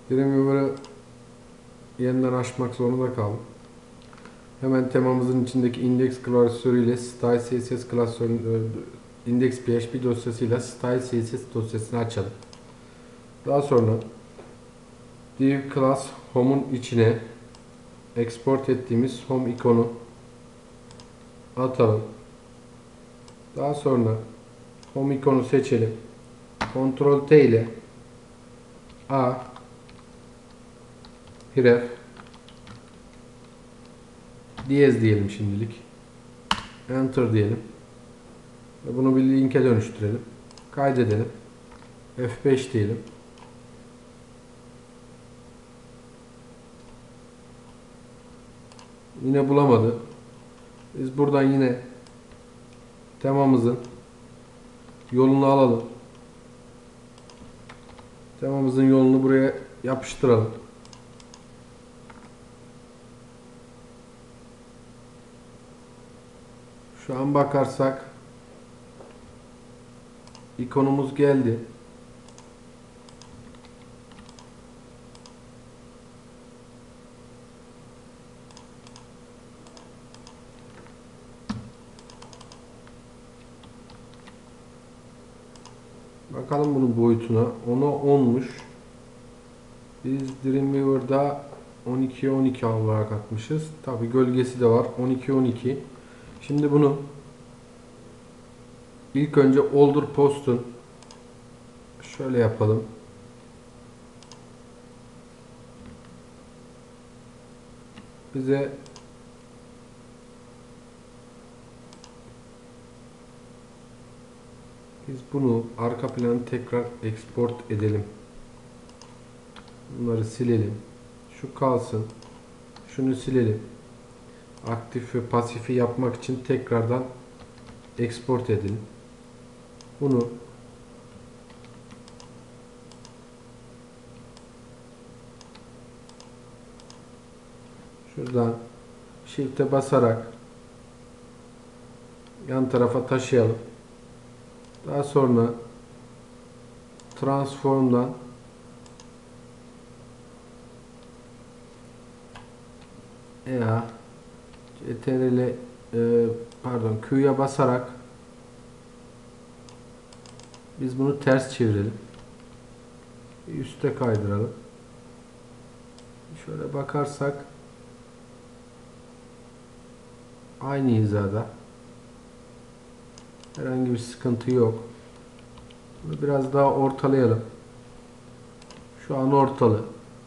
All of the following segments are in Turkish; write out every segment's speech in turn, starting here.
Dreamweaver'ı yeniden açmak zorunda kaldım. Hemen temamızın içindeki index klasörüyle style css klasörünün index php dosyasıyla style css dosyasını açalım. Daha sonra div class home'un içine export ettiğimiz home ikonu atalım. Daha sonra home ikonu seçelim. Ctrl T ile A href diyez diyelim şimdilik. Enter diyelim. Ve bunu bir linke dönüştürelim. Kaydedelim. F5 diyelim. Yine bulamadı. Biz buradan yine temamızın yolunu alalım. Temamızın yolunu buraya yapıştıralım. Şu an bakarsak ikonumuz geldi. Bakalım bunun boyutuna. 10'a 10'muş. Biz Dreamweaver'da 12'ye 12 olarak atmışız. Tabi gölgesi de var. 12'ye 12. Şimdi bunu ilk önce older post'un şöyle yapalım. Bize biz bunu arka planı tekrar export edelim. Bunları silelim. Şu kalsın. Şunu silelim. Aktif ve pasifi yapmak için tekrardan export edelim. Bunu şuradan Shift'e basarak yan tarafa taşıyalım. Daha sonra transform'dan EA CTRL Q'ya basarak biz bunu ters çevirelim. Üste kaydıralım. Şöyle bakarsak aynı hizada. Herhangi bir sıkıntı yok. Bunu biraz daha ortalayalım. Şu an ortalı.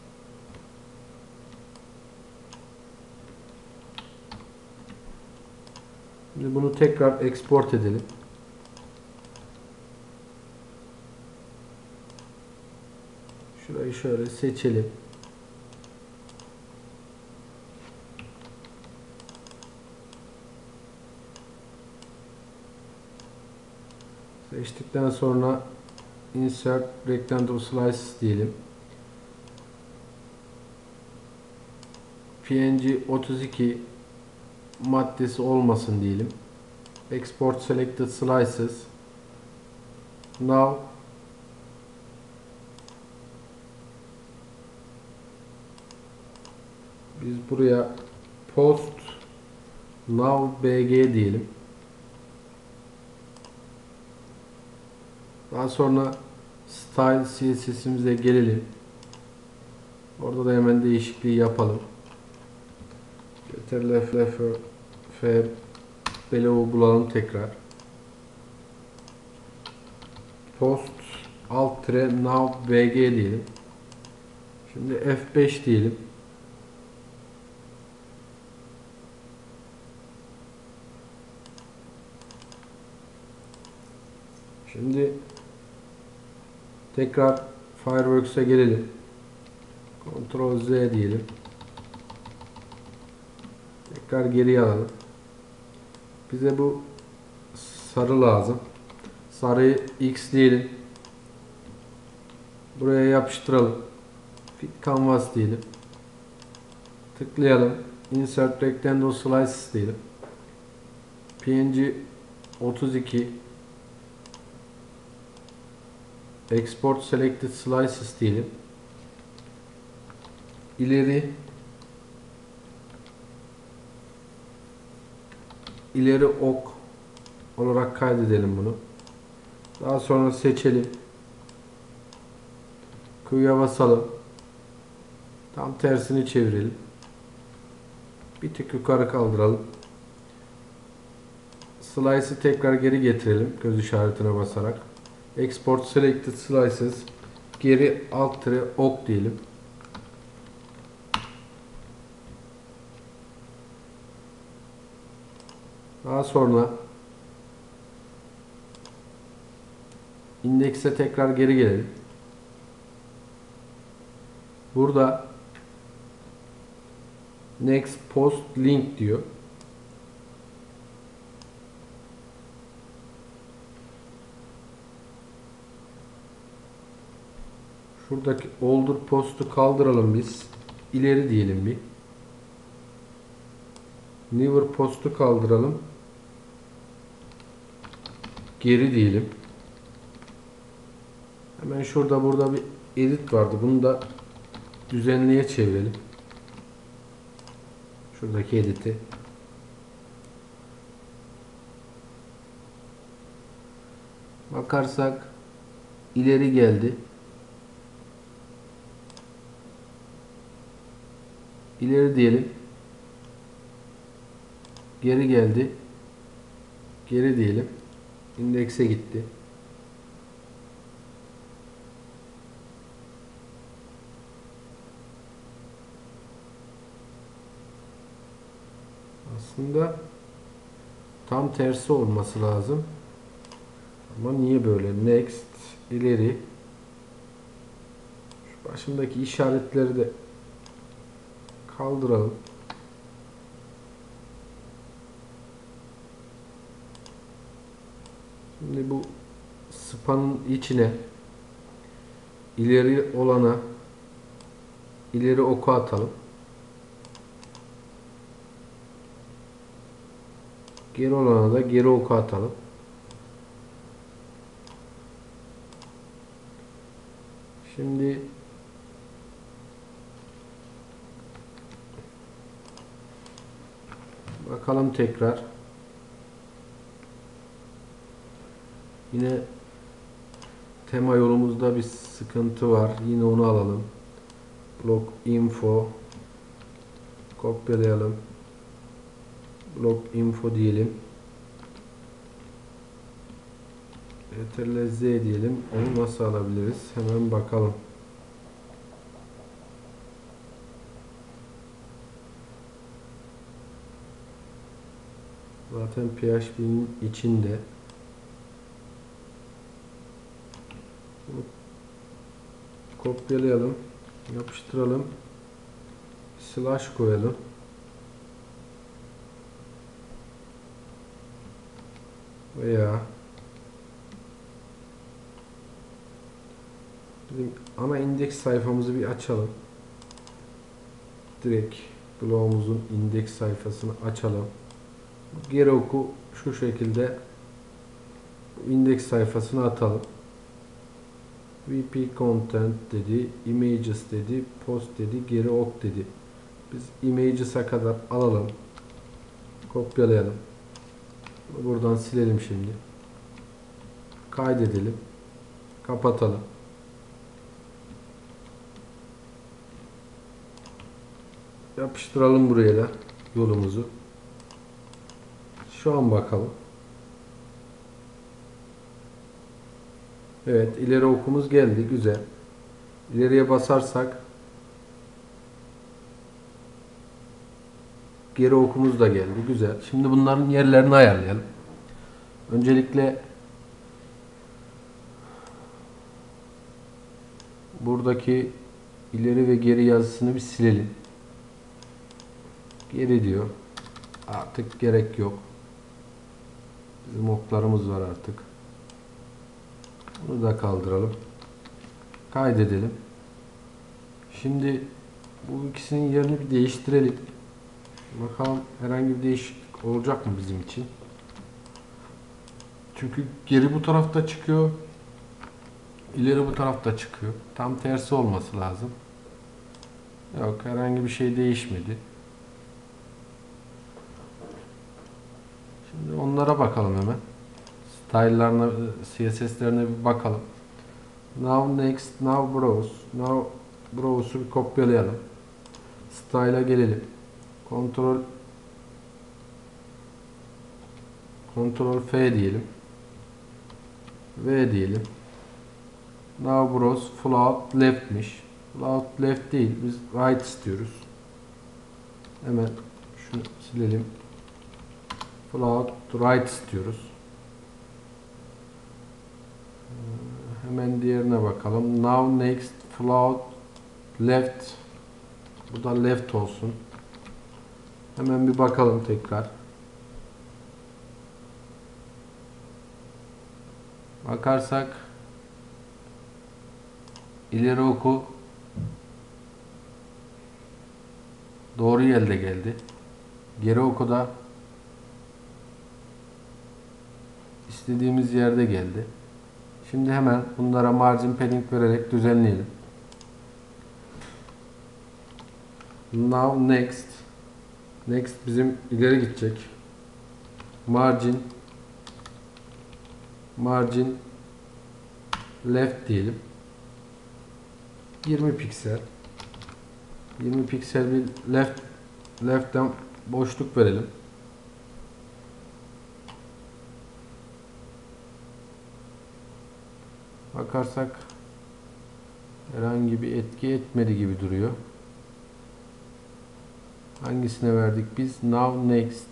Şimdi bunu tekrar export edelim. Şurayı şöyle seçelim. Seçtikten sonra insert rectangle slice diyelim. PNG 32 maddesi olmasın diyelim. Export selected slices. Now biz buraya post now bg diyelim. Daha sonra style CSS'imize gelelim. Orada da hemen değişikliği yapalım. Ctrl F below bulalım tekrar. Post alt now bg diyelim. Şimdi F5 diyelim. Şimdi tekrar Fireworks'a gelelim. Ctrl Z diyelim. Tekrar geriye alalım. Bize bu sarı lazım. Sarıyı X diyelim. Buraya yapıştıralım. Fit Canvas diyelim. Tıklayalım. Insert Rectangle Slices diyelim. PNG 32 Export Selected Slices diyelim. ileri ok olarak kaydedelim bunu. Daha sonra seçelim. Q'ya basalım. Tam tersini çevirelim. Bir tık yukarı kaldıralım. Slice'ı tekrar geri getirelim. Göz işaretine basarak. Export selected slices. Geri alt tire ok diyelim. Daha sonra indekse tekrar geri gelelim. Burada next post link diyor. Şuradaki older post'u kaldıralım biz. İleri diyelim bir. Newer post'u kaldıralım. Geri diyelim. Hemen burada bir edit vardı. Bunu da düzenliğe çevirelim. Şuradaki edit'i. Bakarsak ileri geldi. İleri diyelim. Geri geldi. Geri diyelim. İndekse gitti. Aslında tam tersi olması lazım. Ama niye böyle? Next, ileri. Şu başındaki işaretleri de kaldıralım. Şimdi bu spanın içine ileri olana ileri oku atalım. Geri olana da geri oku atalım. Şimdi bakalım tekrar. Yine tema yolumuzda bir sıkıntı var. Yine onu alalım. Blok info kopyalayalım. Blok info diyelim. Ctrl Z diyelim. Onu nasıl alabiliriz? Hemen bakalım. Zaten PHP'nin içinde. Bunu kopyalayalım. Yapıştıralım. Slash koyalım. Veya bizim ana indeks sayfamızı bir açalım. Direkt blogumuzun indeks sayfasını açalım. Geri oku şu şekilde indeks sayfasına atalım. VP content dedi, images dedi, post dedi, geri ok dedi. Biz images'a kadar alalım. Kopyalayalım. Buradan silelim şimdi. Kaydedelim. Kapatalım. Yapıştıralım buraya da yolumuzu. Şu an bakalım. Evet, ileri okumuz geldi. Güzel. İleriye basarsak geri okumuz da geldi. Güzel. Şimdi bunların yerlerini ayarlayalım. Öncelikle buradaki ileri ve geri yazısını bir silelim. Geri diyor. Artık gerek yok. Bizim oklarımız var artık. Bunu da kaldıralım. Kaydedelim. Şimdi bu ikisinin yerini bir değiştirelim. Bakalım herhangi bir değişiklik olacak mı bizim için? Çünkü geri bu tarafta çıkıyor. İleri bu tarafta çıkıyor. Tam tersi olması lazım. Yok, herhangi bir şey değişmedi. Şimdi onlara bakalım hemen. Style'larına, CSS'lerine bir bakalım. Now next, now browse. Now browse'u bir kopyalayalım. Style'a gelelim. Ctrl F diyelim. V diyelim. Now browse float left'miş. Float left değil. Biz right istiyoruz. Hemen şunu silelim. Float right istiyoruz. Hemen diğerine bakalım. Now next float left. Bu da left olsun. Hemen bir bakalım tekrar. Bakarsak ileri oku doğru yerde geldi. Geri oku da istediğimiz yerde geldi. Şimdi hemen bunlara margin padding vererek düzenleyelim. Now next. Next bizim ileri gidecek. Margin left diyelim. 20 piksel. 20 piksel bir left'ten boşluk verelim. Bakarsak herhangi bir etki etmedi gibi duruyor. Hangisine verdik biz? Now next.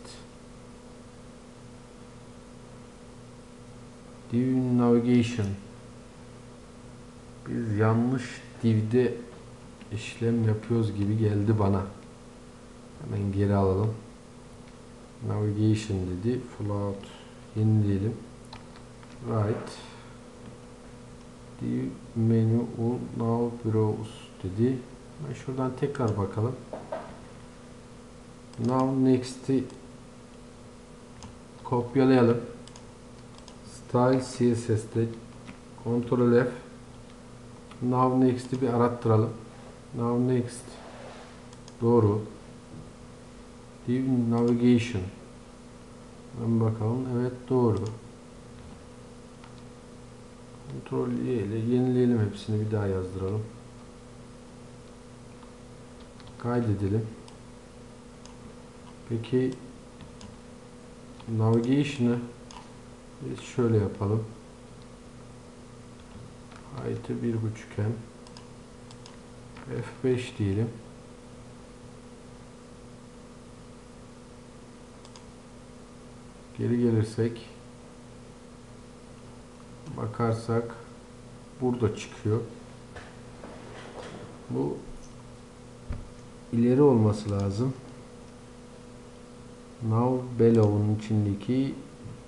Div navigation. Biz yanlış divde işlem yapıyoruz gibi geldi bana. Hemen geri alalım. Navigation dedi. Float yenileyelim. Right. Div menu now browse dedi. Ben şuradan tekrar bakalım. Now next'i kopyalayalım. Style CSS'te Ctrl F. Now next'i bir arattıralım. Now next doğru. Div navigation. Ben bakalım. Evet doğru. Ctrl Y ile yenileyelim, hepsini bir daha yazdıralım. Kaydedelim. Peki navigation'ı biz şöyle yapalım. Height'ı 1.5'en F5 diyelim. Geri gelirsek bakarsak burada çıkıyor. Bu ileri olması lazım. Now below'un içindeki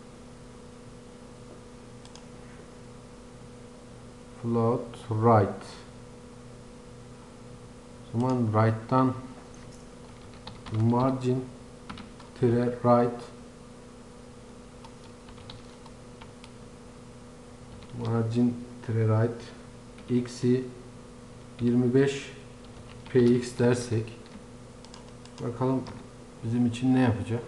float right. O zaman right'tan margin right right x'i 25 px dersek bakalım bizim için ne yapacak?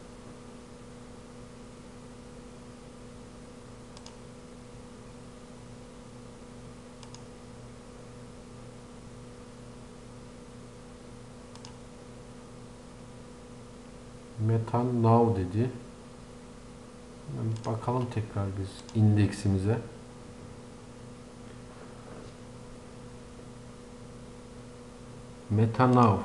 Meta now dedi. Bakalım tekrar biz indeksimize. Meta now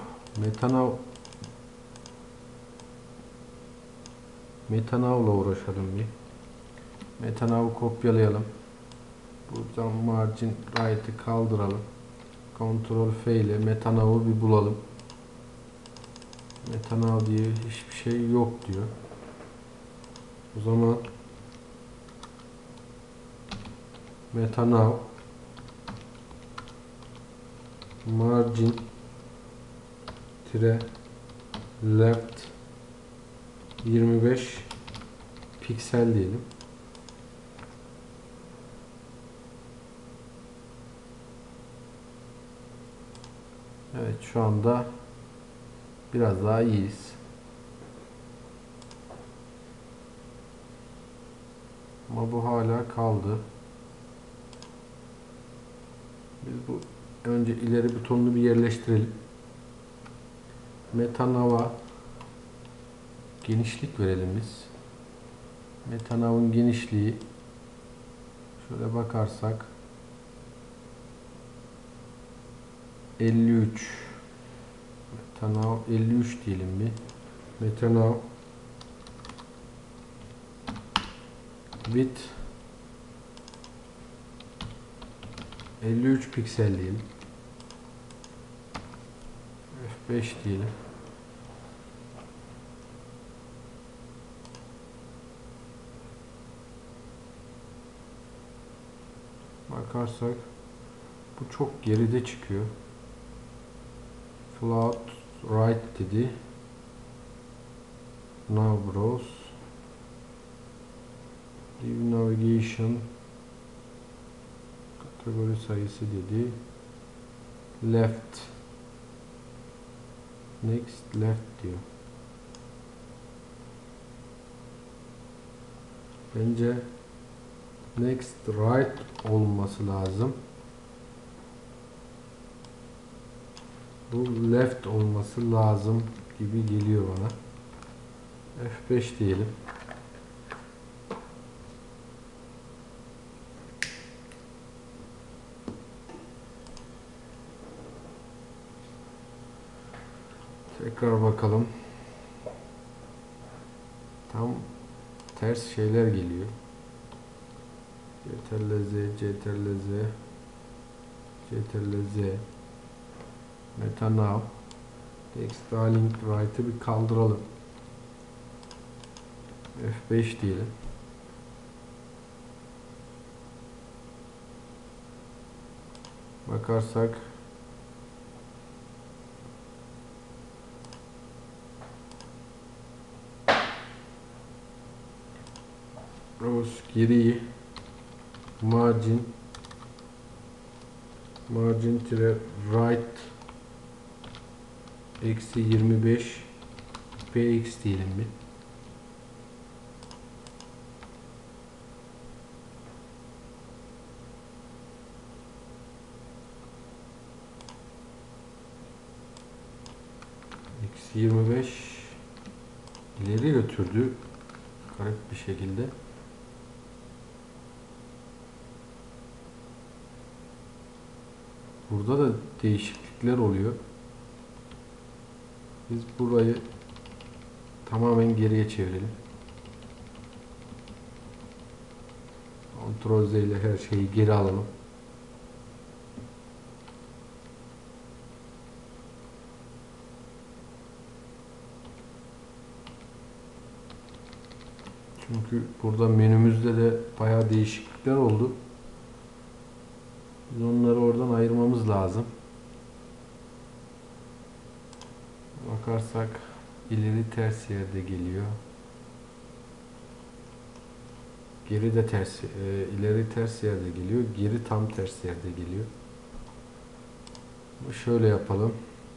now'la uğraşalım bir. Meta now'u kopyalayalım. Buradan margin right'ı kaldıralım. Ctrl F ile meta now'u bir bulalım. Meta now diye hiçbir şey yok diyor. O zaman meta now margin left 25 piksel diyelim. Evet, şu anda biraz daha iyiyiz. Ama bu hala kaldı. Biz bu önce ileri butonunu bir yerleştirelim. Metanav'a genişlik verelim biz. Metanav'ın genişliği şöyle bakarsak 53. Metanav 53 diyelim bir. Metanav width 53 piksel diyelim. F5 diyelim. Bakarsak bu çok geride çıkıyor. Float right dedi. Now browse. Leave navigation. Kategori sayısı dedi. Left. Next left diyor. Bence next right olması lazım. Bu left olması lazım gibi geliyor bana. F5 diyelim. Tekrar bakalım. Tam ters şeyler geliyor. Ctrl-Z, Ctrl-Z, Ctrl-Z, Metanav, Text Align Right'ı bir kaldıralım. F5 diyelim. Bakarsak browse geriyi margin tire right eksi 25 px diyelim bir. Eksi 25 ileri götürdü garip bir şekilde. Burada da değişiklikler oluyor. Biz burayı tamamen geriye çevirelim. Ctrl Z ile her şeyi geri alalım. Çünkü burada menümüzde de bayağı değişiklikler oldu. Biz onları oradan ayırmamız lazım. Bakarsak ileri ters yerde geliyor. Geri de ters, ileri ters yerde geliyor. Geri tam ters yerde geliyor. Şöyle yapalım.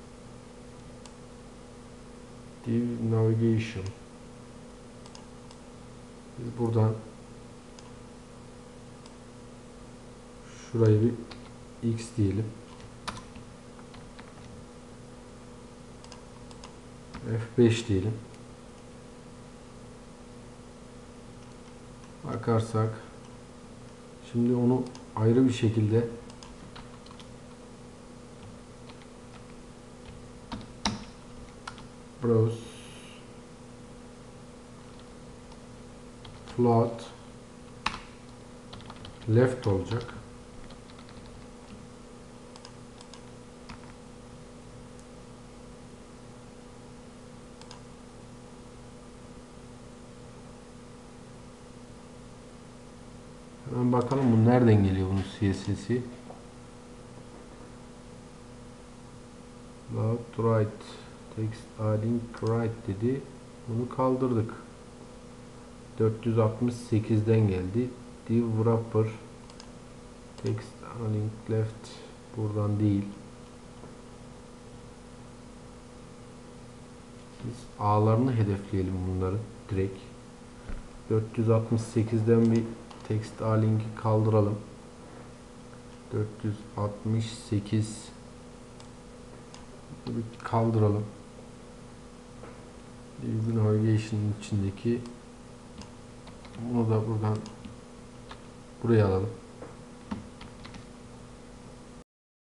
Div Navigation. Biz buradan şurayı bir X diyelim. F5 diyelim. Bakarsak şimdi onu ayrı bir şekilde browse float left olacak. Hemen bakalım bu nereden geliyor bunun CSS'i. Float right text adding right dedi. Bunu kaldırdık. 468'den geldi. Div wrapper text align left buradan değil. A'larını hedefleyelim bunları direkt. 468'den bir text A linki kaldıralım. 468 bir kaldıralım. View Navigation'ın içindeki bunu da buradan buraya alalım.